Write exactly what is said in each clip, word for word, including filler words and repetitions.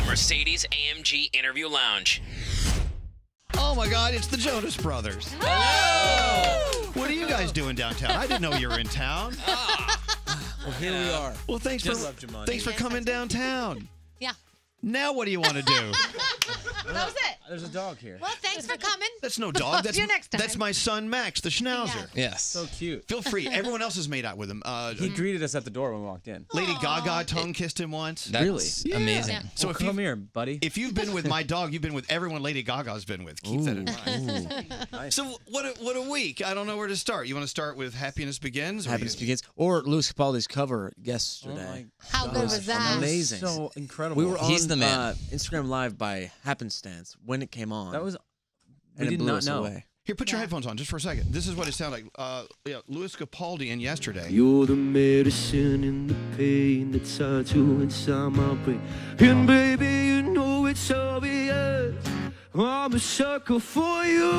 Mercedes A M G Interview Lounge. Oh, my God, it's the Jonas Brothers. Hello! What are you guys doing downtown? I didn't know you were in town. Ah. Well, here we are. Well, thanks Just for left your money. thanks for coming downtown. Yeah. Now what do you want to do? That was it. There's a dog here. Well, thanks for coming. That's no dog. That's See you next time. That's my son Max, the Schnauzer. Yes. So cute. Feel free. Everyone else has made out with him. Uh, He greeted us at the door when we walked in. Lady Gaga tongue kissed him once. That's really Yeah. amazing. Yeah. So Well, if come you've- here, buddy. If you've been with my dog, you've been with everyone Lady Gaga's been with. Keep that in mind. Nice. So what a, what a week. I don't know where to start. You want to start with Happiness Begins? or Happiness you- Begins. Or Louis Capaldi's cover yesterday. How good was that? Amazing. So incredible. We were on He's the man. Uh, Instagram Live by happenstance when it came on. That was. and We it did blew not us know. away. Here, put your headphones on just for a second. This is what it sounded like. Uh, yeah, Louis Capaldi in Yesterday. You're the medicine in the pain that's hard to inside my brain. And baby, you know it's obvious. I'm a sucker for you.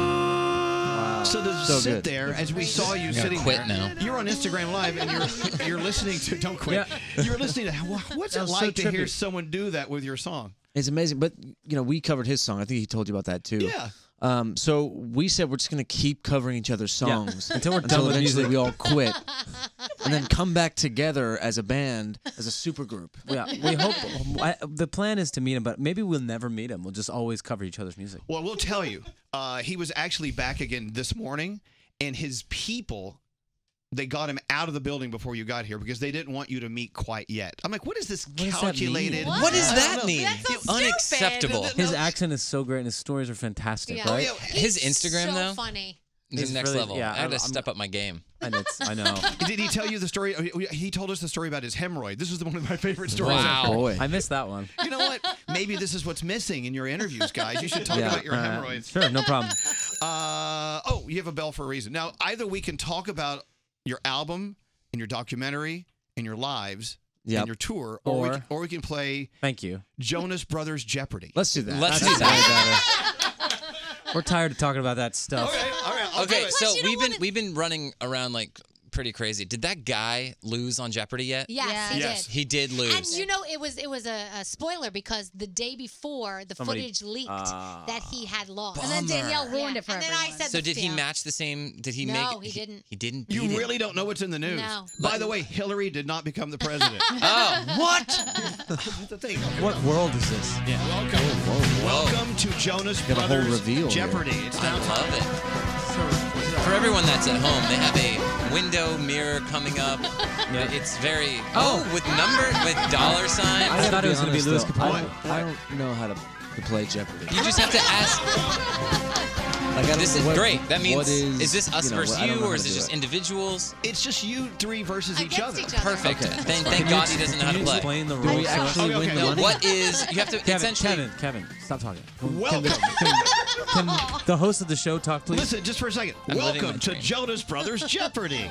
So to So sit good. there as we saw you You gotta sitting quit there, now. you're on Instagram Live and you're you're listening to. Don't quit. You're listening to. What's That it was so like to hear trippy. someone do that with your song? It's amazing. But, you know, we covered his song. I think he told you about that, too. Yeah. Um, so we said we're just going to keep covering each other's songs Until we're done with eventually music. we all quit. And then come back together as a band, as a supergroup. Yeah, we hope. I, the plan is to meet him, but maybe we'll never meet him. We'll just always cover each other's music. Well, we'll tell you. Uh, he was actually back again this morning, and his people, they got him out of the building before you got here because they didn't want you to meet quite yet. I'm like, what is this does that calculated? mean? What does I that don't know. mean? That's so You- stupid. Unacceptable. His accent is so great, and his stories are fantastic, Yeah. right? Oh, yeah. His He's Instagram, so though, funny. is It's next really- level. yeah, I had to I'm- step up my game. And it's, I know. Did he tell you the story? He told us the story about his hemorrhoid. This is one of my favorite stories. Wow. Boy. I missed that one. You know what? Maybe this is what's missing in your interviews, guys. You should talk Yeah, about your uh, hemorrhoids. Sure, no problem. Uh, oh, you have a bell for a reason. Now, either we can talk about your album and your documentary and your lives Yep. and your tour, or, we Or- can, or we can play Thank you. Jonas Brothers Jeopardy. Let's do that. Let's That's do that. Way better. We're tired of talking about that stuff. Okay, all right. I'll do Okay, it. so you don't we've been wanna- we've been running around like pretty crazy. Did that guy lose on Jeopardy yet? Yes, he Yes. did. He did lose. And you know, it was it was a, a spoiler because the day before the Somebody- footage leaked Ah. that he had lost. And then Danielle ruined it for And then I said, so the did he film. match the same? Did he No, make? he didn't. He didn't. Beat You it. really don't know what's in the news. No. By the way, Hillary did not become the president. Oh, what? That's the thing. What world is this? Yeah. Welcome. Welcome to Jonas Got a whole Brothers reveal here. Jeopardy. It's I now love time. it. For everyone that's at home, they have a window mirror coming up. Yeah. It's very oh, with number with dollar signs. I thought it was going to be Louis though, Capaldi. I don't, I don't know how to, to play Jeopardy. You just have to ask. Like, I don't This know is what- great. That means what is, is this us you know, versus I don't you, know or how is to it do just individuals? It's just you three versus each Against other. each other. Perfect. Okay. Then Can thank you God ex- he doesn't know can how to you play. explain the Do rules? we actually Okay, win okay. the No, money? what is you have to Kevin, essentially Kevin, Kevin, stop talking. Can, Welcome. Can, can the host of the show talk, please? Listen, just for a second. I'm living Welcome my to dream. Jonas Brothers Jeopardy.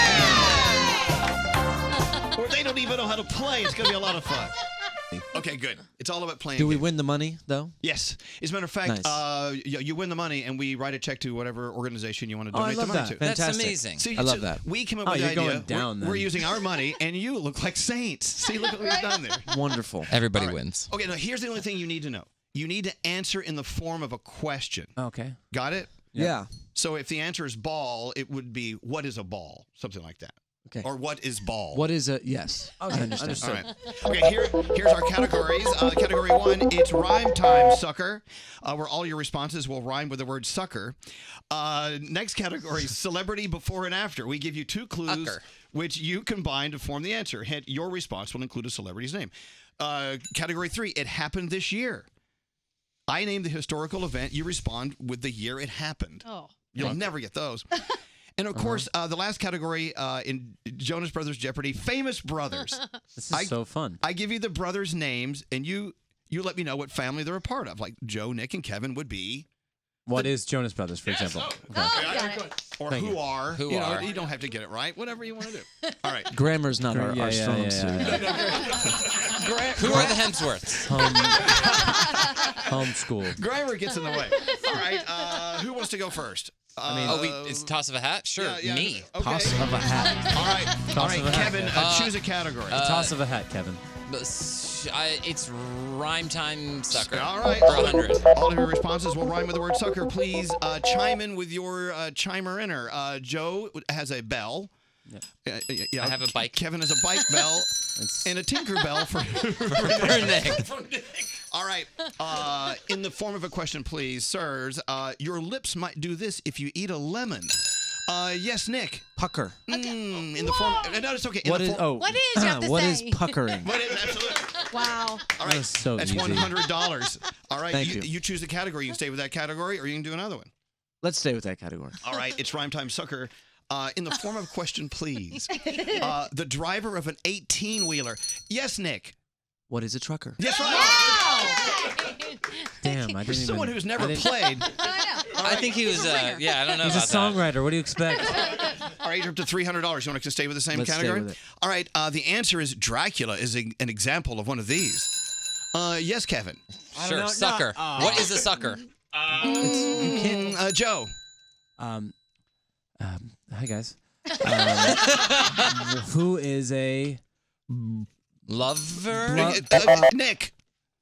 Or they don't even know how to play. It's going to be a lot of fun. Okay, good. It's all about playing. Do we games. win the money, though? Yes. As a matter of fact, Nice. uh, you, you win the money, and we write a check to whatever organization you want to Oh, I donate love the money that. to. That's Fantastic. amazing. See, I love so that. We came up Oh, with the you're idea. going down, we're, we're then. using our money, and you look like saints. See, look what we've done there. Wonderful. Everybody All right. wins. Okay, now here's the only thing you need to know. You need to answer in the form of a question. Okay. Got it? Yeah. So if the answer is ball, it would be, what is a ball? Something like that. Okay. Or what is ball? What is a yes? Okay, I understand. understood. All right. Okay, here, here's our categories. Uh, category one, it's rhyme time, sucker, uh, where all your responses will rhyme with the word sucker. Uh, next category, celebrity before and after. We give you two clues, Ucker. which you combine to form the answer. Hint, your response will include a celebrity's name. Uh, category three, it happened this year. I name the historical event. You respond with the year it happened. Oh. You'll never get those. And of course, uh, the last category uh, in Jonas Brothers Jeopardy, famous brothers. This is I- so fun. I give you the brothers' names, and you you let me know what family they're a part of. Like Joe, Nick, and Kevin would be. What is Jonas Brothers, for example? Oh, Okay. Oh, got it. Or Thank who you. are. Who you know, are. You don't have to get it right. Whatever you want to do. All right. Grammar's not our, Yeah, our yeah, strong yeah, suit. yeah. Gra- Who are the Hemsworths? Home, homeschool. Grammar gets in the way. All right. Uh, who wants to go first? I mean- Oh, we it's toss of a hat. Sure, yeah, yeah. me. Okay. Toss of a hat. All right. All Toss right, of a hat, Kevin, yeah. uh, Uh, choose a category. uh, Toss of a hat, Kevin. But s- I, it's rhyme time sucker. All right. For one hundred. All of your responses will rhyme with the word sucker. Please uh, chime in with your uh, chimer-inner. Uh, Joe has a bell. Yeah. Uh, yeah. I have a bike. Kevin has a bike bell and a tinker bell for, for, For Nick. for Nick. All right. Uh, in the form of a question, please, sirs. Uh, your lips might do this if you eat a lemon. Uh, yes, Nick. Pucker. Mm, in the form. No, it's okay. In What the is? form, Oh, What is you have to what say? is puckering? What is absolutely. Wow. All That right. was so That's easy. one hundred dollars. All right. Thank you, you. you choose the category. You can stay with that category, or you can do another one. Let's stay with that category. All right. It's rhyme time sucker. Uh, in the form of a question, please. Uh, the driver of an eighteen-wheeler. Yes, Nick. What is a trucker? Yes, right. Damn, I For didn't someone even. who's I never didn't- played. I think he was, uh, yeah, I don't know He's a about that. songwriter. What do you expect? All right, you're up to three hundred dollars. You want to stay with the same Let's stay category? with it. All right. Uh, the answer is Dracula is a, an example of one of these. Uh, yes, Kevin. Sure, know. sucker. No. What is a sucker? Mm, uh, Joe. Um, um, hi guys. Um, who is a Lover? Lo- Uh, uh, Nick.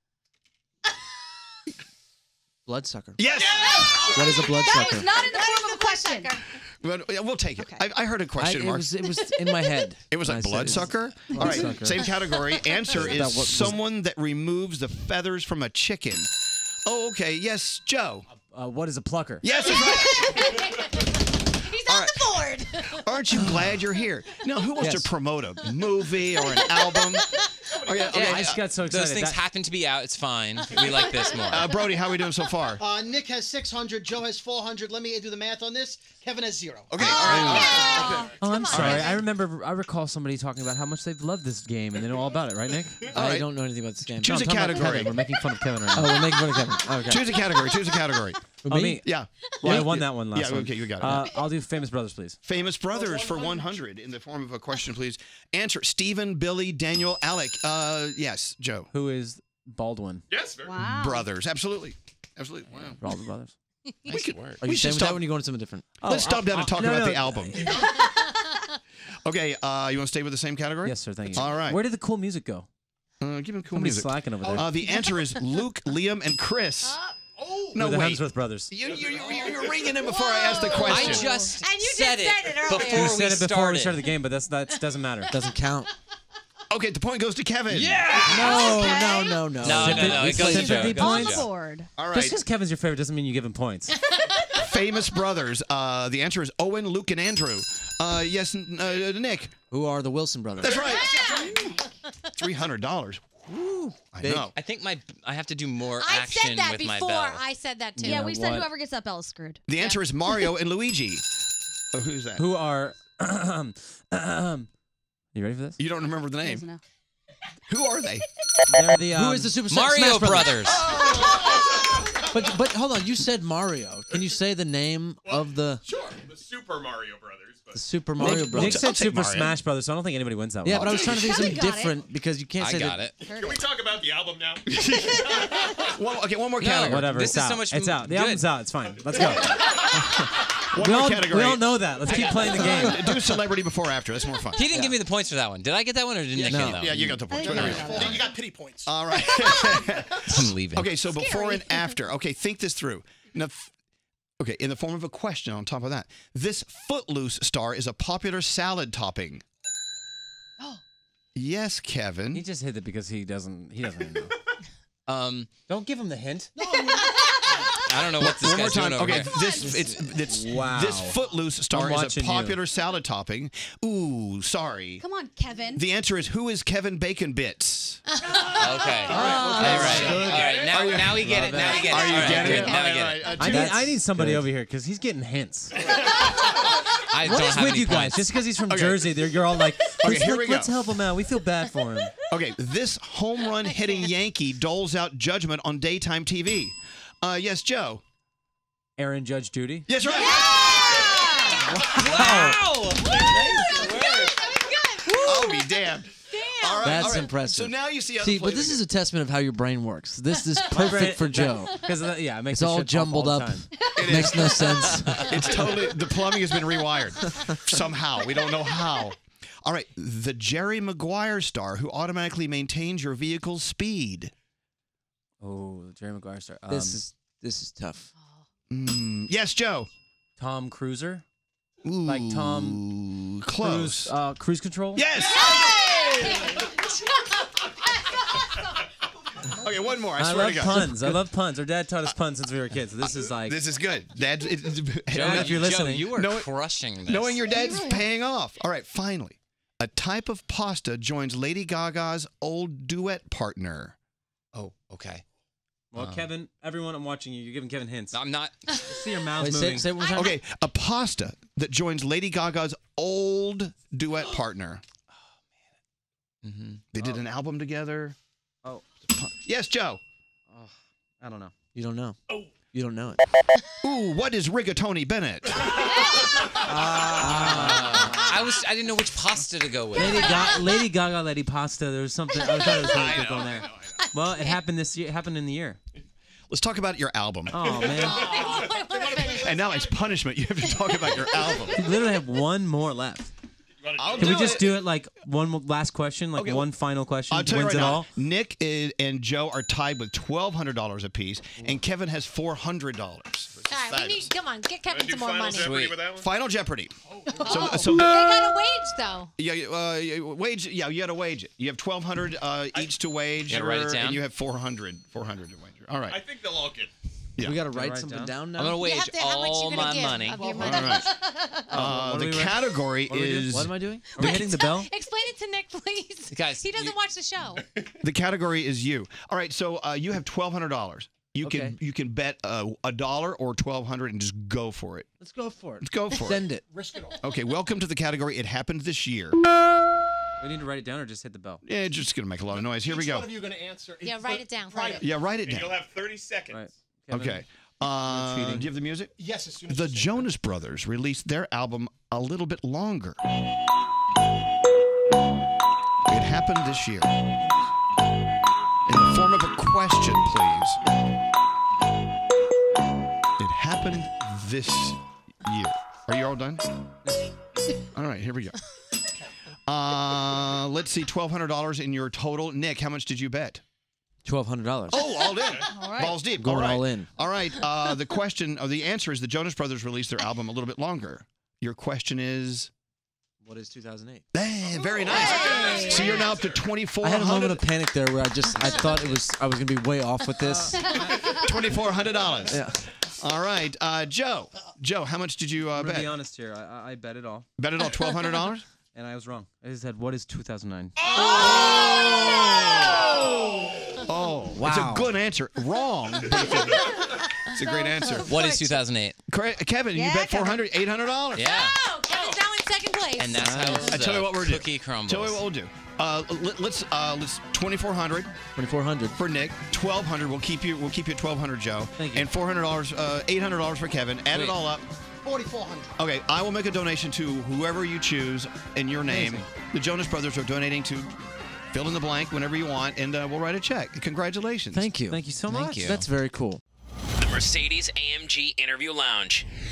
Bloodsucker. Yes. What is a That bloodsucker? was not in the form of a question. But, yeah, we'll take it. I, I heard a I, question it mark. was it was in my head. It was when like I said it. bloodsucker? All right, Bloodsucker. same category. Answer That is what was- someone that removes the feathers from a chicken. Oh, okay. Yes, Joe. uh, what is a plucker? Yes, that's right. He's All on right. the board. Aren't you glad you're here? Now, who wants Yes. to promote a movie or an album? Okay, okay, I just got so excited. Those things That- happen to be out. It's fine. We like this more. uh, Brody, how are we doing so far? Uh, Nick has six hundred. Joe has four hundred. Let me do the math on this. Kevin has zero. Okay, all right. All right. Okay. Oh, I'm sorry. I remember. I recall somebody talking about how much they've loved this game, and they know all about it, right, Nick? I right. don't know anything about this game. Choose No, a I'm talking about category. Kevin. We're making fun of Kevin right Oh, now. we're making fun of Kevin. Okay. Choose a category. Choose a category. Oh, me? Yeah. Well, I Yeah. won that one last Yeah, one. okay, you got it. Uh, I'll do Famous Brothers, please. Famous Brothers for one hundred in the form of a question, please. Answer: Stephen, Billy, Daniel, Alec. Uh, yes, Joe. Who is Baldwin? Yes, very Wow. Brothers. Absolutely. Absolutely. Wow. Baldwin Brothers. Nice work. Are We you should staying with stop- that when you going to something different? Let's stop down and talk no, about no. the album. Okay, uh, you want to stay with the same category? Yes, sir. Thank you. All right. Where did the cool music go? Uh, give him cool Somebody's music. slacking over there. Uh, the answer is Luke, Liam, and Chris. Oh. No, We're the wait. Hemsworth brothers. You, you, you, you're ringing in before I asked the I question. just And you just said, said it earlier. before You we said it before started. we started the game, but that's that doesn't matter. Doesn't count. Okay, the point goes to Kevin. No, no, no, no. No, no, no. It goes to Joe. It goes On to the Joe. board. All Just right. because Kevin's your favorite doesn't mean you give him points. Famous Brothers. Uh, the answer is Owen, Luke, and Andrew. Uh, yes, n- uh, Nick. Who are the Wilson brothers? That's right. Three hundred dollars. I Big. know. I think my I have to do more I action said that with before. my bell. I said that too. Yeah, Yeah, we said what? whoever gets that bell is screwed. The answer is Mario and Luigi. Oh, who's that? Who are? You ready for this? You don't remember the He name. doesn't know. Who are they? They're the um, Who is the Super Mario Smash Brothers. But but hold on, you said Mario. Can you say the name of the Sure, the Super Mario Brothers. But the Super Mario Nick- Nick Brothers? said I'll take Super Mario. Smash Brothers, so I don't think anybody wins that Yeah, one. but I was trying to think Kevin something got it. different because you can't I say got that. it. can we talk about the album now? One, okay, one more No. category. Whatever. This it's is out. so much It's out. The good. album's out. It's fine. Let's go. One we, more all, category. we all know that. Let's keep playing the game. Do celebrity before or after. That's more fun. He didn't give me the points for that one. Did I get that one or did Nick No. get that Yeah, one? you got the I points. think Whatever. I got it. You got pity points. All right. I'm leaving. Okay, so before and after. Okay, think this through. Now, f- okay, in the form of a question on top of that. This Footloose star is a popular salad topping. Yes, He Kevin. just hit it because he doesn't. He doesn't know. Um, Don't give him the hint. I don't know what this One more guy's time. doing over Okay, here. this it's it's Wow. this Footloose star I'm is a watching you. popular salad topping. Ooh, sorry. Come on, Kevin. The answer is who is Kevin Bacon Bits? Okay. All right. All right. All right. Now, now we get it. Now we get it. Are you All right, getting good. it? Now we All get right, it. all right. I need, That's I need somebody good. over here because he's getting hints. I What don't is have with any you guys? points. Just because he's from Okay. Jersey, they're, you're all like, Okay, let's, here look- we go. let's help him out. We feel bad for him. Okay, this home run hitting Yankee doles out judgment on daytime T V. Uh, yes, Joe. Aaron Judge Judy. Yes, right. Wow. I'll be damned. All right, That's all right. impressive. So now you see how See, the but this is a testament of how your brain works. This is perfect for Joe. Because yeah, it makes It's the all shit pop jumbled all the up. time. It Makes is. no sense. It's totally the plumbing has been rewired somehow. We don't know how. All right, the Jerry Maguire star who automatically maintains your vehicle's speed. Oh, Jerry Maguire star. Um, This is this is tough. Mm, yes, Joe. Tom Cruiser. Ooh, Like Tom close. Cruise, uh, Cruise Control. Yes. Okay, one more. I, I swear love to God. puns. I love puns. Our dad taught us puns since we were kids. So this is like. This is good. Dad, it, it, Joe, if you're listening, Joe, you are Know- crushing this. knowing your dad's paying off. All right, finally. A type of pasta joins Lady Gaga's old duet partner. Oh, okay. Well, Um, Kevin, everyone, I'm watching you. You're giving Kevin hints. I'm not. I see your mouth Wait, say, moving. say it one more time. Okay, a pasta that joins Lady Gaga's old duet partner. Mm-hmm. They did Oh. an album together. Oh. Yes, Joe. Oh, I don't know. You don't know. Oh. You don't know it. Ooh, what is Rigatoni Bennett? I was. I didn't know which pasta to go with. Lady, Ga- Lady Gaga, Lady Pasta. There was something. I thought it was really good going there. Well, it happened this year. It happened in the year. Let's talk about your album. Oh man. And now it's punishment. You have to talk about your album. We literally have one more left. I'll Can we do just it. do it like one mo- last question, like Okay, one final question, I'll tell you wins right it now, all? Nick is, and Joe are tied with twelve hundred dollars apiece, and Kevin has four hundred dollars. All right, we need, come on, get Kevin Do some more Final money. Jeopardy Sweet. with that one? Final Jeopardy. So, Oh, so they the, got a wage though. yeah, uh, wage. Yeah, you got to wage it. You have twelve hundred uh, each to wage, You gotta write it or- down? and you have four hundred. Four hundred to wager. All right. I think they'll all get. Yeah. We got to Gotta write write something down. down now. I'm gonna You wage have to, how much all you my gonna give money. of your All money? right. Uh, what the are we writing? category What are we doing? is What am I doing? Are we hitting the bell? Explain it to Nick, please. Guys, he doesn't you- watch the show. the category is you. All right. So uh, you have twelve hundred dollars. You Okay. can you can bet uh, a dollar or twelve hundred and just go for it. Let's go for it. Let's go for it. Send it. Risk it all. Okay. Welcome to the category. It happened this year. We need to write it down or just hit the bell? Yeah, it's just gonna make a lot of noise. Here we Each go. one of you are going to answer. Yeah, It's- write it down. Write it. Yeah, write it And down. you'll have thirty seconds. Right. Kevin, Okay. Uh, do cheating. you have the music? Yes, as soon as The you say it. Jonas Brothers released their album a little bit longer. It happened this year. In the form of a question, please. It happened this year. Are you all done? All right, here we go. Uh, let's see, twelve hundred dollars in your total. Nick, how much did you bet? Twelve hundred dollars. Oh, all in. All right. Balls deep. Going all, right. all in. All right. Uh, the question, or the answer is the Jonas Brothers released their album a little bit longer. Your question is. What is two thousand eight? Hey, very nice. So you're now up to twenty-four I had a moment of hundred panic there where I just I thought it was I was gonna be way off with this. twenty-four hundred dollars. Yeah. All right, uh, Joe. Joe, how much did you uh, I'm gonna bet? be honest here. I, I- I bet it all, Bet it all, twelve hundred dollars. and I was wrong. I said, "What is two thousand nine?" Oh, Wow. It's a good answer. Wrong. But it's, a, it's a great answer. What is two thousand eight? Cor- Kevin, Yeah, you bet Kevin. four hundred dollars, eight hundred dollars. Yeah. Oh, Kevin's now in second place. And that's how I tell you the what we're doing. cookie crumbles. Tell you what we'll do. Uh, let, let's uh, let's twenty-four hundred Twenty-four hundred. for Nick, twelve hundred. We'll keep you. We'll keep you at twelve hundred, Joe. Thank you. And four hundred dollars, uh, eight hundred dollars for Kevin. Add Sweet. it all up. forty-four hundred. Okay, I will make a donation to whoever you choose in your name. Amazing. The Jonas Brothers are donating to fill in the blank whenever you want, and uh, we'll write a check. Congratulations. Thank you. Thank you so Thank much. you. That's very cool. The Mercedes A M G Interview Lounge.